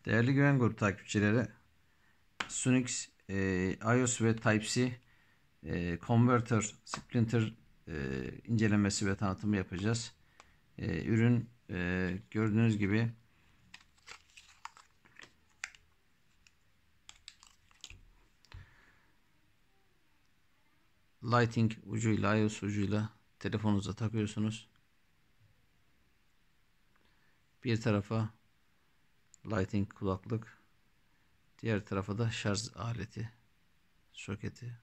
Değerli Güven Grup takipçileri, Sunix, iOS ve Type-C Converter, Splinter incelemesi ve tanıtımı yapacağız. Ürün gördüğünüz gibi Lighting ucuyla, iOS ucuyla telefonunuza takıyorsunuz. Bir tarafa Lighting kulaklık, diğer tarafa da şarj aleti, soketi.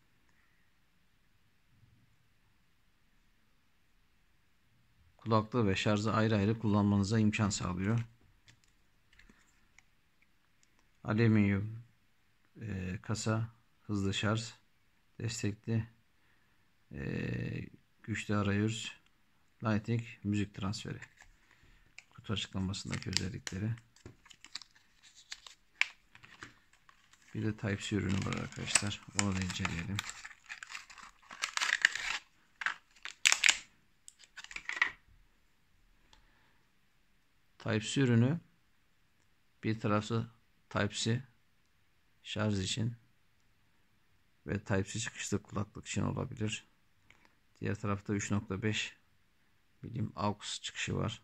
Kulaklığı ve şarjı ayrı ayrı kullanmanıza imkan sağlıyor. Alüminyum kasa, hızlı şarj destekli, güçlü arayüz, Lighting müzik transferi. Kutu açıklamasındaki özellikleri. Bir de Type-C ürünü var arkadaşlar. Onu da inceleyelim. Type-C ürünü bir tarafı Type-C şarj için ve Type-C çıkışlı kulaklık için olabilir. Diğer tarafta 3.5 milim AUX çıkışı var.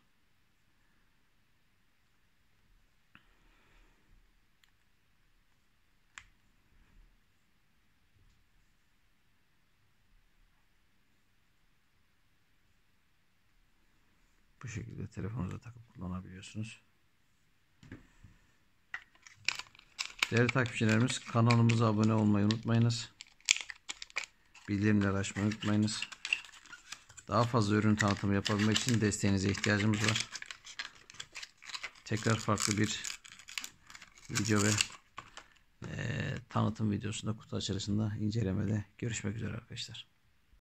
Bu şekilde telefonunuza takıp kullanabiliyorsunuz. Değerli takipçilerimiz, kanalımıza abone olmayı unutmayınız. Bildirimleri açmayı unutmayınız. Daha fazla ürün tanıtımı yapabilmek için desteğinize ihtiyacımız var. Tekrar farklı bir video ve tanıtım videosunda, kutu açılışında, incelemede görüşmek üzere arkadaşlar.